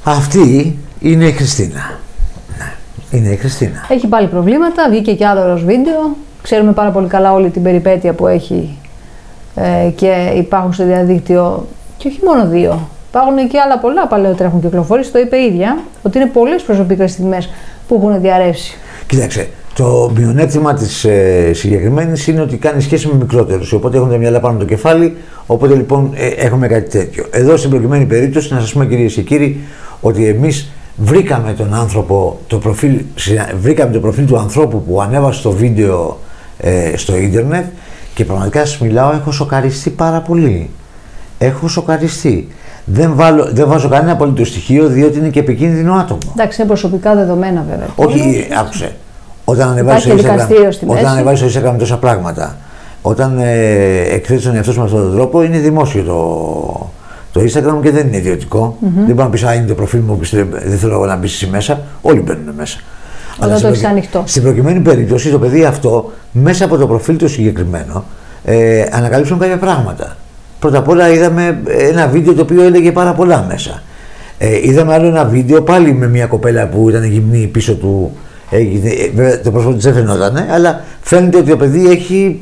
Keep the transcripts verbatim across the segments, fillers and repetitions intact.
Αυτή είναι η Χριστίνα. Είναι η Χριστίνα. Έχει πάλι προβλήματα, βγήκε και άλλο ροζ βίντεο. Ξέρουμε πάρα πολύ καλά όλη την περιπέτεια που έχει ε, και υπάρχουν στο διαδίκτυο. Και όχι μόνο δύο. Υπάρχουν και άλλα πολλά παλαιότερα έχουν κυκλοφορήσει. Το είπε η ίδια ότι είναι πολλές προσωπικές στιγμές που έχουν διαρρεύσει. Κοίταξε, το μειονέκτημα της ε, συγκεκριμένης είναι ότι κάνει σχέση με μικρότερους. Οπότε έχουν τα μυαλά πάνω το κεφάλι. Οπότε λοιπόν ε, έχουμε κάτι τέτοιο. Εδώ στην προκειμένη περίπτωση, να σας πούμε κυρίες και κύριοι, ότι εμείς βρήκαμε τον άνθρωπο, το προφίλ, βρήκαμε το προφίλ του ανθρώπου που ανέβασε το βίντεο ε, στο ίντερνετ και πραγματικά σας μιλάω, έχω σοκαριστεί πάρα πολύ. Έχω σοκαριστεί. Δεν, βάλω, δεν βάζω κανένα απολύτως στοιχείο, διότι είναι και επικίνδυνο άτομο. Εντάξει, είναι προσωπικά δεδομένα βέβαια. Όχι, άκουσε. Όταν ανεβάζει στο Instagram, όταν ανεβάζει στο Instagram τόσα πράγματα, όταν ε, εκθέτει τον εαυτό σου με αυτόν τον τρόπο, είναι δημόσιο το, το Instagram και δεν είναι ιδιωτικό. Mm-hmm. Δεν μπορεί να πει, α, είναι το προφίλ μου, δεν θέλω να μπει εσύ μέσα. Όλοι μπαίνουν μέσα. Όταν το έχει ανοιχτό. Στην προκειμένη περίπτωση, το παιδί αυτό, μέσα από το προφίλ του συγκεκριμένο, ε, ανακαλύψαν κάποια πράγματα. Πρώτα απ' όλα είδαμε ένα βίντεο το οποίο έλεγε πάρα πολλά μέσα. Ε, είδαμε άλλο ένα βίντεο πάλι με μια κοπέλα που ήταν γυμνή πίσω του. Βέβαια το πρόσωπο της δεν φαινόταν, αλλά φαίνεται ότι το παιδί έχει.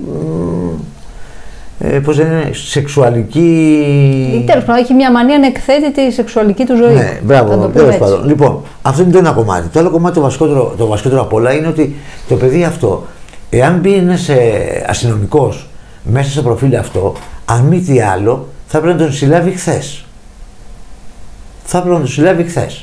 Ε, πώς είναι, σεξουαλική. Τέλος πάντων, έχει μια μανία να εκθέτει τη σεξουαλική του ζωή. Ναι, μπράβο, τέλος πάντων. Λοιπόν, αυτό είναι το ένα κομμάτι. Το άλλο κομμάτι, το βασικότερο, το βασικότερο απ' όλα, είναι ότι το παιδί αυτό, εάν μπει ένας αστυνομικός μέσα στο προφίλ αυτό, αν μη τι άλλο, θα πρέπει να τον συλλάβει χθες. Θα πρέπει να τον συλλάβει χθες.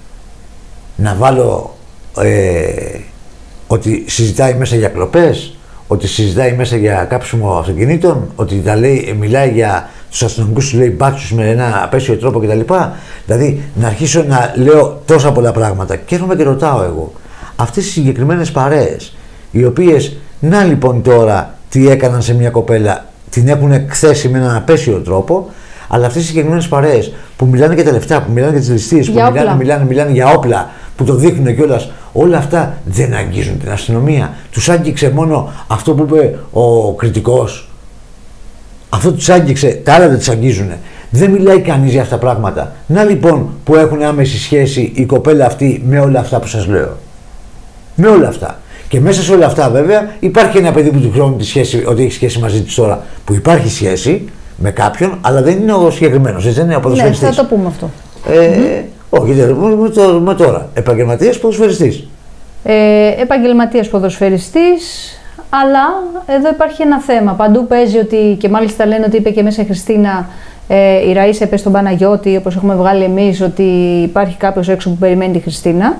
Να βάλω ε, ότι συζητάει μέσα για κλοπές, ότι συζητάει μέσα για κάψιμο αυτοκινήτων, ότι τα λέει, μιλάει για τους αστυνομικούς, του λέει μπάτσους με ένα απέσιο τρόπο κτλ. Δηλαδή να αρχίσω να λέω τόσα πολλά πράγματα. Και έρχομαι και ρωτάω εγώ, αυτές οι συγκεκριμένες παρέες, οι οποίες, να λοιπόν τώρα τι έκαναν σε μια κοπέλα, την έχουν εκθέσει με έναν απέσιο τρόπο, αλλά αυτές οι συγκεκριμένες παρέες που μιλάνε για τα λεφτά, που μιλάνε για τις ληστείες, που μιλάνε, μιλάνε, μιλάνε, μιλάνε για όπλα, που το δείχνουν κιόλας, όλα αυτά δεν αγγίζουν την αστυνομία. Τους άγγιξε μόνο αυτό που είπε ο κριτικός. Αυτό τους άγγιξε, τα άλλα δεν τους αγγίζουν. Δεν μιλάει κανείς για αυτά τα πράγματα. Να λοιπόν που έχουν άμεση σχέση η κοπέλα αυτή με όλα αυτά που σας λέω. Με όλα αυτά. Και μέσα σε όλα αυτά βέβαια υπάρχει ένα παιδί που του χρόνου τη σχέση, ότι έχει σχέση μαζί της τώρα, που υπάρχει σχέση με κάποιον, αλλά δεν είναι ο συγκεκριμένος, δεν είναι ο ποδοσφαιριστής. Ναι, θα το πούμε αυτό. Ε, mm-hmm. Όχι, δεν με, το, με τώρα. Επαγγελματίας ποδοσφαιριστής. Ε, επαγγελματίας ποδοσφαιριστής, αλλά εδώ υπάρχει ένα θέμα. Παντού παίζει ότι, και μάλιστα λένε ότι είπε και μέσα η Χριστίνα, ε, η Ραΐσα είπε στον Παναγιώτη, όπως έχουμε βγάλει εμείς, ότι υπάρχει κάποιος έξω που περιμένει τη Χριστίνα.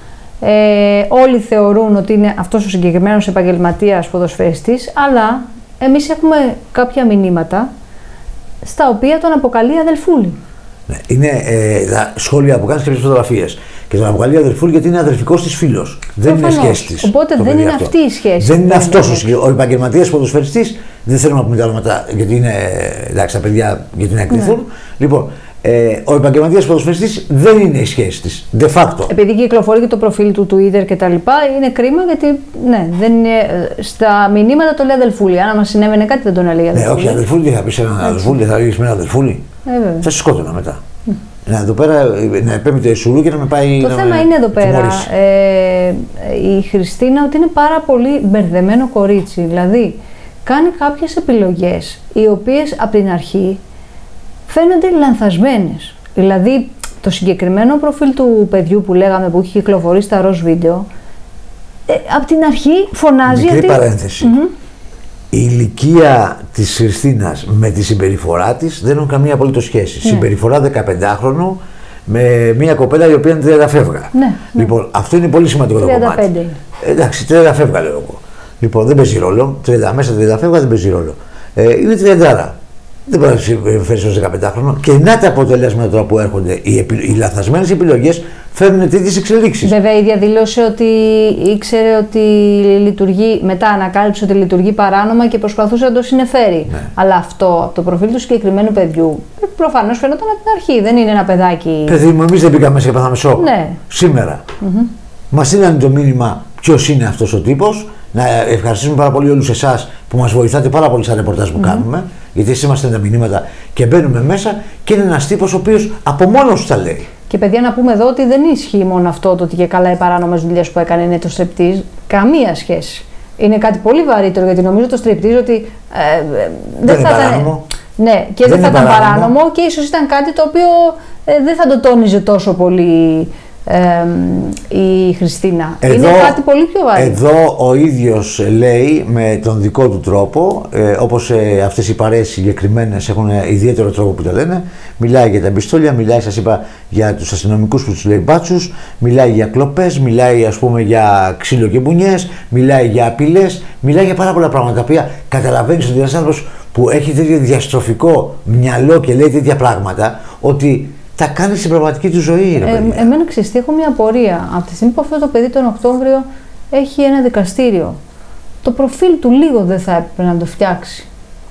Ε, όλοι θεωρούν ότι είναι αυτός ο συγκεκριμένος επαγγελματίας ποδοσφαιριστής, αλλά εμείς έχουμε κάποια μηνύματα στα οποία τον αποκαλεί αδελφούλη. Ναι, είναι ε, τα σχόλια που κάνεις και τις φωτογραφίες. Και τον αποκαλεί αδελφούλη γιατί είναι αδελφικός της φίλος. Δεν είναι σχέση της. Οπότε δεν είναι αυτό. Αυτή η σχέση. Δεν είναι αυτός ο, ο επαγγελματίας ποδοσφαιριστής. Δεν θέλουμε να πούμε τα όνοματα γιατί είναι, εντάξει, τα παιδιά γιατί να εκκληθούν. Ναι. Λοιπόν, Ε, ο επαγγελματίας ποδοσφαιριστής δεν είναι η σχέση της, de facto. Επειδή κυκλοφορεί και το προφίλ του Twitter και τα λοιπά, είναι κρίμα γιατί ναι, δεν είναι, στα μηνύματα το λέει αδελφούλη. Αν μας συνέβαινε κάτι δεν τον έλεγε αδελφούλη. Ναι, όχι αδελφούλη, δεν θα πεις έναν αδελφούλη, θα λέγεις με ένα αδελφούλη. Ε, θα σε σκότωνα μετά. Mm. Να εδώ πέρα, να επέμει το σουρού και να με πάει. Το να θέμα με, είναι εδώ πέρα ε, η Χριστίνα ότι είναι πάρα πολύ μπερδεμένο κορίτσι. Δηλαδή, κάνει κάποιες επιλογές οι οποίες από την αρχή φαίνονται λανθασμένες. Δηλαδή, το συγκεκριμένο προφίλ του παιδιού που λέγαμε που έχει κυκλοφορήσει στα ροζ βίντεο, ε, από την αρχή φωνάζει. Μικρή ότι... παρένθεση. Mm-hmm. Η ηλικία της Χριστίνας με τη συμπεριφορά της δεν έχουν καμία απολύτως σχέση. Ναι. Συμπεριφορά δεκαπεντάχρονου με μια κοπέλα η οποία είναι τριάντα φεύγα. Ναι, λοιπόν, ναι. Αυτό είναι πολύ σημαντικό το κομμάτι. Εντάξει, τριάντα φεύγα λέω εγώ. Λοιπόν, δεν παίζει ρόλο. τριάντα μέσα τριάντα φεύγα δεν παίζει ρόλο. Ε, είναι τριάντα. Δεν μπορεί να φέρει ως δεκαπεντάχρονο. Και να τα αποτελέσματα τώρα που έρχονται, οι, επι... οι λαθασμένες επιλογές φέρνουν τέτοιες εξελίξεις. Βέβαια, η ίδια δήλωσε ότι ήξερε ότι λειτουργεί, μετά ανακάλυψε ότι λειτουργεί παράνομα και προσπαθούσε να το συνεφέρει. Ναι. Αλλά αυτό από το προφίλ του συγκεκριμένου παιδιού προφανώς φαινόταν από την αρχή. Δεν είναι ένα παιδάκι. Παιδί μου, εμείς δεν πήγαμε μέσα και πάθαμε σοκ. Ναι. Σήμερα. Mm-hmm. Μας στείλανε το μήνυμα ποιος είναι αυτός ο τύπος. Να ευχαριστήσουμε πάρα πολύ όλους εσάς που μας βοηθάτε πάρα πολύ στα ρεπορτάζ που mm-hmm. κάνουμε. Γιατί εσείς είμαστε τα μηνύματα και μπαίνουμε μέσα και είναι ένας τύπος ο οποίος από μόνος του τα λέει. Και παιδιά, να πούμε εδώ ότι δεν ισχύει μόνο αυτό το ότι και καλά οι παράνομες δουλειές που έκανε είναι το striptease. Καμία σχέση. Είναι κάτι πολύ βαρύτερο, γιατί νομίζω το striptease ότι ε, δεν, δεν θα ήταν. Ναι, και δεν, δεν θα ήταν παράνομο. παράνομο και ίσως ήταν κάτι το οποίο ε, δεν θα το τόνιζε τόσο πολύ ε, η Χριστίνα. Εδώ, είναι κάτι πολύ πιο βαρύ. Εδώ ο ίδιος λέει με τον δικό του τρόπο, ε, όπως ε, αυτές οι παρέες συγκεκριμένες έχουν ιδιαίτερο τρόπο που τα λένε. Μιλάει για τα πιστόλια, μιλάει, σας είπα, για τους αστυνομικούς που τους λέει μπάτσους, μιλάει για κλοπές, μιλάει ας πούμε για ξύλο και μπουνιές, μιλάει για απειλές, μιλάει για πάρα πολλά πράγματα τα οποία καταλαβαίνεις ότι ένας άνθρωπος που έχει τέτοιο διαστροφικό μυαλό και λέει τέτοια πράγματα, ότι τα κάνει στην πραγματική του ζωή. Ρε, ε, εμένα ξέρεις, έχω μια απορία. Από τη στιγμή που αυτό το παιδί τον Οκτώβριο έχει ένα δικαστήριο, το προφίλ του λίγο δεν θα έπρεπε να το φτιάξει?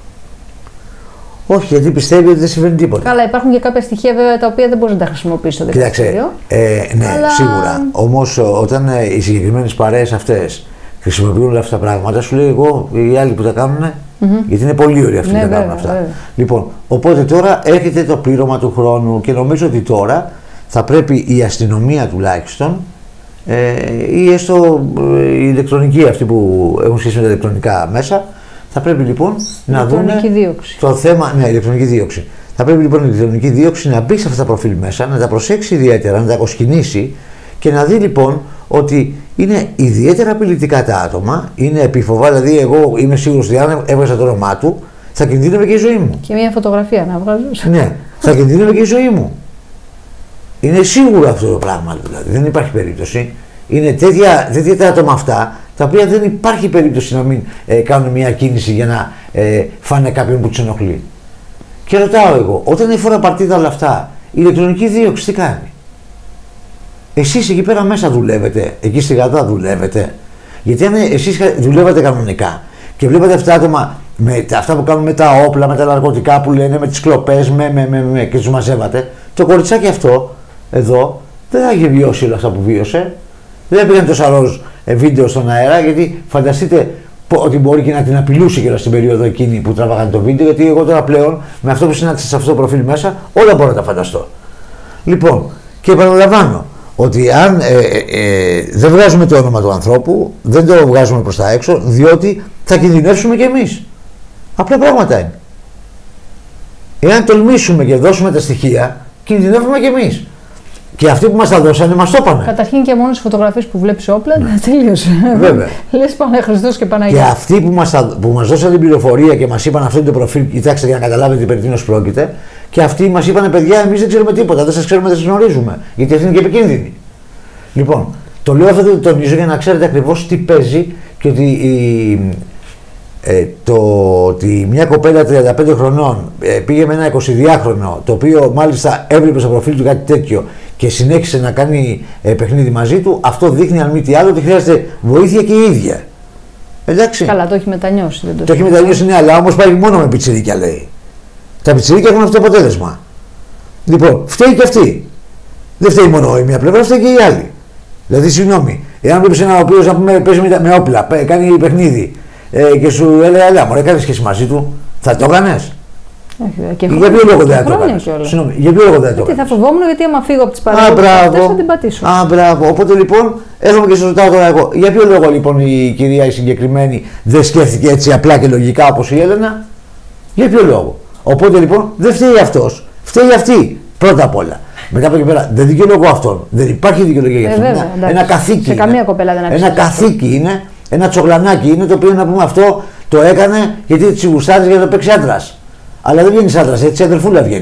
Όχι, γιατί πιστεύει ότι δεν συμβαίνει τίποτα. Καλά, υπάρχουν και κάποια στοιχεία βέβαια τα οποία δεν μπορεί να τα χρησιμοποιήσει στο δικαστήριο. Ε, ναι, αλλά... σίγουρα. Όμως όταν ε, οι συγκεκριμένες παρέες αυτές χρησιμοποιούν όλα αυτά τα πράγματα, σου λέει εγώ οι άλλοι που τα κάνουν, mm-hmm. γιατί είναι πολύ ωραίοι αυτοί που ναι, τα κάνουν αυτά. Βέβαια. Λοιπόν, οπότε τώρα έρχεται το πλήρωμα του χρόνου και νομίζω ότι τώρα θα πρέπει η αστυνομία τουλάχιστον ε, ή έστω ε, οι ηλεκτρονικοί αυτοί που έχουν σχέση με τα ηλεκτρονικά μέσα, θα πρέπει λοιπόν να δουν το θέμα. Ναι, ηλεκτρονική δίωξη. Θα πρέπει λοιπόν η ηλεκτρονική δίωξη να μπει σε αυτά τα προφίλ μέσα, να τα προσέξει ιδιαίτερα, να τα αποσκηνήσει και να δει λοιπόν ότι είναι ιδιαίτερα απειλητικά τα άτομα, είναι επίφοβα. Δηλαδή, εγώ είμαι σίγουρος ότι αν έβγαζα το όνομά του, θα κινδύνευε και η ζωή μου. Και μια φωτογραφία να βγάζω. Ναι, θα κινδύνευε και η ζωή μου. Είναι σίγουρο αυτό το πράγμα, δηλαδή. Δεν υπάρχει περίπτωση. Είναι τέτοια, τέτοια τα άτομα αυτά, τα οποία δεν υπάρχει περίπτωση να μην ε, κάνουν μια κίνηση για να ε, φάνε κάποιον που τους ενοχλεί. Και ρωτάω εγώ, όταν έφερα παρτίδα όλα αυτά, η ηλεκτρονική δίωξη τι κάνει? Εσείς εκεί πέρα μέσα δουλεύετε, εκεί στη Γαδά δουλεύετε. Γιατί αν εσείς δουλεύατε κανονικά και βλέπατε αυτά τα άτομα με αυτά που κάνουν με τα όπλα, με τα ναρκωτικά που λένε, με τις κλοπές, με, με, με, με, και τους μαζεύατε, το κοριτσάκι αυτό εδώ δεν θα είχε βιώσει όλα αυτά που βίωσε. Δεν πήγαινε τόσα ροζ ε, βίντεο στον αέρα, γιατί φανταστείτε ότι μπορεί και να την απειλούσε και στην περίοδο εκείνη που τραβάγανε το βίντεο. Γιατί εγώ τώρα πλέον με αυτό που συνάντησα σε αυτό το προφίλ μέσα, όλα μπορώ να τα φανταστώ. Λοιπόν, και επαναλαμβάνω ότι αν ε, ε, ε, δεν βγάζουμε το όνομα του ανθρώπου, δεν το βγάζουμε προς τα έξω, διότι θα κινδυνεύσουμε κι εμείς. Απλά πράγματα είναι. Εάν τολμήσουμε και δώσουμε τα στοιχεία, κινδυνεύουμε κι εμείς. Και αυτοί που μας τα δώσανε μας το είπανε. Καταρχήν και μόνο τις φωτογραφίες που βλέπεις όπλα, ναι. τελείωσε. Βέβαια. Λες Παναγία Χριστός και Παναγία. Και αυτοί που μας, που μας δώσαν την πληροφορία και μας είπαν αυτό είναι το προφίλ, κοιτάξτε για να καταλάβετε περί τίνος πρόκειται, και αυτοί μας είπαν παιδιά, εμείς δεν ξέρουμε τίποτα, δεν σας ξέρουμε, δεν σας γνωρίζουμε. Γιατί αυτή είναι και επικίνδυνη. Λοιπόν, το λέω αυτό, το τονίζω για να ξέρετε ακριβώς τι παίζει και ότι η, ε, το ότι μια κοπέλα τριάντα πέντε χρονών ε, πήγε με ένα εικοσιδυάχρονο, το οποίο μάλιστα έβλεπε στο προφίλ του κάτι τέτοιο και συνέχισε να κάνει ε, παιχνίδι μαζί του, αυτό δείχνει αν μη τι άλλο ότι χρειάζεται βοήθεια και η ίδια. Εντάξει. Καλά, το έχει μετανιώσει. Δεν το, το έχει μετανιώσει, ναι, αλλά όμως πάει μόνο με πιτσιρίκια, λέει. Τα πιτσιρίκια έχουν αυτό το αποτέλεσμα. Λοιπόν, φταίει και αυτή. Δεν φταίει μόνο η μία πλευρά, φταίει και η άλλη. Δηλαδή, συγγνώμη, εάν βλέπει ένα ο οποίο να πούμε παίζει με, με όπλα, κάνει παιχνίδι ε, και σου έλεγε, έλα, μωρέ, κάνει σχέση μαζί του, θα το έκανε? Και για ποιο λόγο δεν το έκανε? Συγγνώμη, για ποιο λόγο δεν το έκανε? Θα φοβόμουν, γιατί άμα φύγω από τι παραδόσεις αυτές θα την πατήσω. Α, μπράβο. Οπότε λοιπόν, έρχομαι και σα ρωτάω τώρα εγώ, για ποιο λόγο λοιπόν η κυρία η συγκεκριμένη δεν σκέφτηκε έτσι απλά και λογικά όπως η Έλενα? Για ποιο λόγο? Οπότε λοιπόν δεν φταίει αυτός, φταίει αυτή πρώτα απ' όλα. Μετά από εκεί πέρα δεν δικαιολογώ αυτόν. Δεν υπάρχει δικαιολογία για αυτόν. Ε, βέβαια, ένα, ένα καθήκη. Σε είναι. καμία κοπέλα δεν Ένα καθήκη είναι, ένα τσογλανάκι είναι, το οποίο να πούμε αυτό το έκανε γιατί τη γουστάρει για να το παίξει άντρας. Αλλά δεν βγαίνει άντρας, έτσι αδερφούλα βγαίνει.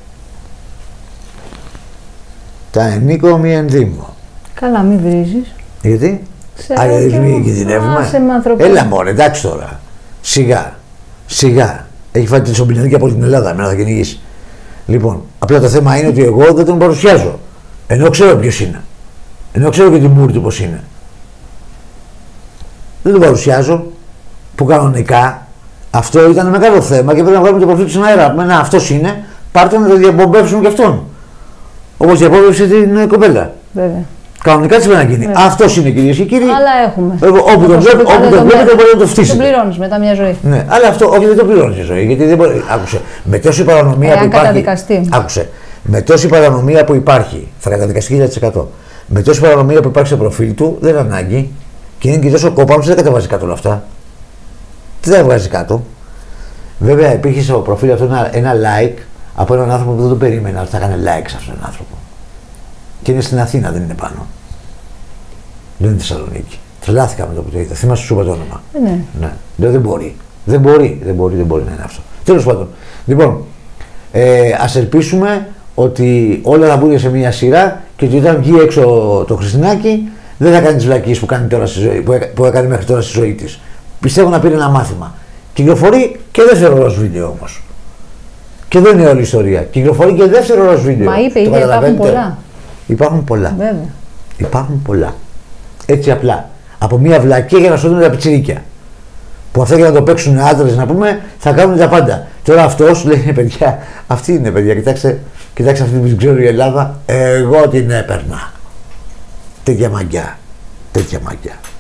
Τα ενίκο μη ενδύμω. Καλά, μην βρίζεις. Γιατί? Άρα μην κινδυνεύουμε. Έλα μωρέ, εντάξει τώρα. Σιγά. Σιγά. Έχει φάει τη σομπινιανίκη από την Ελλάδα, εμένα θα κυνηγήσει. Λοιπόν, απλά το θέμα είναι ότι εγώ δεν τον παρουσιάζω. Ενώ ξέρω ποιος είναι. Ενώ ξέρω και τη μούρη του πώς είναι. Δεν τον παρουσιάζω. Που κανονικά αυτό ήταν μεγάλο θέμα και πρέπει να βγάλουμε το προφίλ του στον αέρα. Να, αυτός είναι, πάρτε να το διαπομπεύσουμε και αυτόν. Όπως διαπόμπευσε την κοπέλα. Βέβαια. Κανονικά τι πρέπει να γίνει. Αυτός είναι, κυρίες και κύριοι. Αλλά έχουμε. Όπου τον βλέπετε μπορεί να το φτύσετε. Το πληρώνεις μετά μια ζωή. Ναι, αλλά αυτό όχι, δεν το πληρώνεις η ζωή. Γιατί δεν μπορεί. Άκουσε. Με τόση παρανομία Εάν που υπάρχει. Καταδικαστεί. Άκουσε. Με τόση παρανομία που υπάρχει, θα καταδικαστεί χίλια τοις εκατό. Με τόση παρανομία που υπάρχει στο προφίλ του, δεν είναι ανάγκη. Και είναι και τόσο κόπαμος, δεν τα κατεβάζει κάτω όλα αυτά. Τι δεν τα βγάζει κάτω. Βέβαια, υπήρχε στο προφίλ αυτό ένα, ένα like από έναν άνθρωπο που δεν το περίμενα ότι θα έκανε like σε αυτόν τον άνθρωπο. Και είναι στην Αθήνα, δεν είναι πάνω. Δεν είναι Θεσσαλονίκη. Τρελάθηκα με το που το είδα. Θυμάσαι, σου είπα το όνομα. Ναι. Ναι. Δεν, δεν μπορεί. Δεν μπορεί. Δεν μπορεί, δεν μπορεί να είναι αυτό. Τέλος πάντων. Λοιπόν, ε, ας ελπίσουμε ότι όλα θα μπουν σε μια σειρά και ότι όταν βγει έξω το Χριστινάκι δεν θα κάνει τις βλακίες που, κάνει τώρα στη ζωή, που, έ, που έκανε μέχρι τώρα στη ζωή της. Πιστεύω να πήρε ένα μάθημα. Κυκλοφορεί και δεύτερο ροζ βίντεο όμως. Και δεν είναι όλη η ιστορία. Κυκλοφορεί και δεύτερο ροζ βίντεο. Μα είπε, είπε υπάρχουν πολλά. Υπάρχουν πολλά. Βέβαια. Υπάρχουν πολλά. Έτσι απλά. Από μια βλακία για να σώζουν τα πιτσιρίκια. Που αυτά για να το παίξουν άντρες, να πούμε, θα κάνουν τα πάντα. Τώρα αυτός λέει, παιδιά, αυτή είναι παιδιά, κοιτάξτε, κοιτάξτε αυτή που ξέρω η Ελλάδα, εγώ την έπαιρνα. Τέτοια μαγιά. Τέτοια μαγιά.